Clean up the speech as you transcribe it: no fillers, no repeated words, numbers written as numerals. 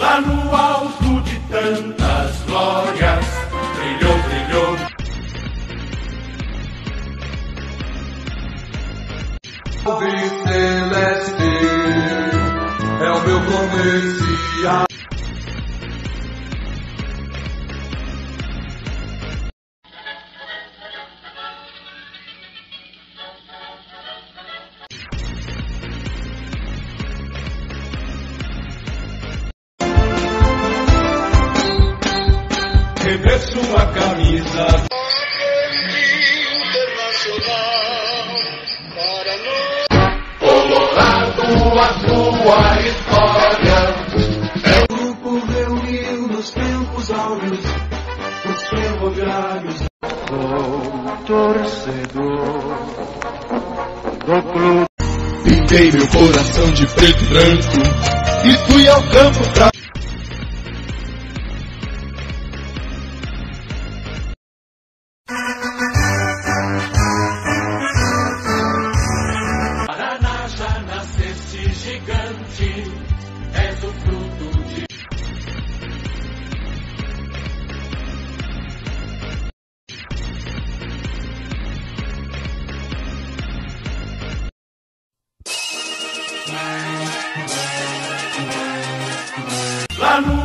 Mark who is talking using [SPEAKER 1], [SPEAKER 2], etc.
[SPEAKER 1] Lá no alto de tantas glórias, brilhou, brilhou.
[SPEAKER 2] Salve celeste, é o meu comercial.
[SPEAKER 1] Reverso a camisa. Colorado, a sua história.
[SPEAKER 2] O grupo reuniu nos tempos áureos os ferroviários. Sou torcedor do clube.
[SPEAKER 1] Pintei meu coração de preto e branco e fui ao campo pra... Paraná, já nasceste gigante, és o fruto de... Lá no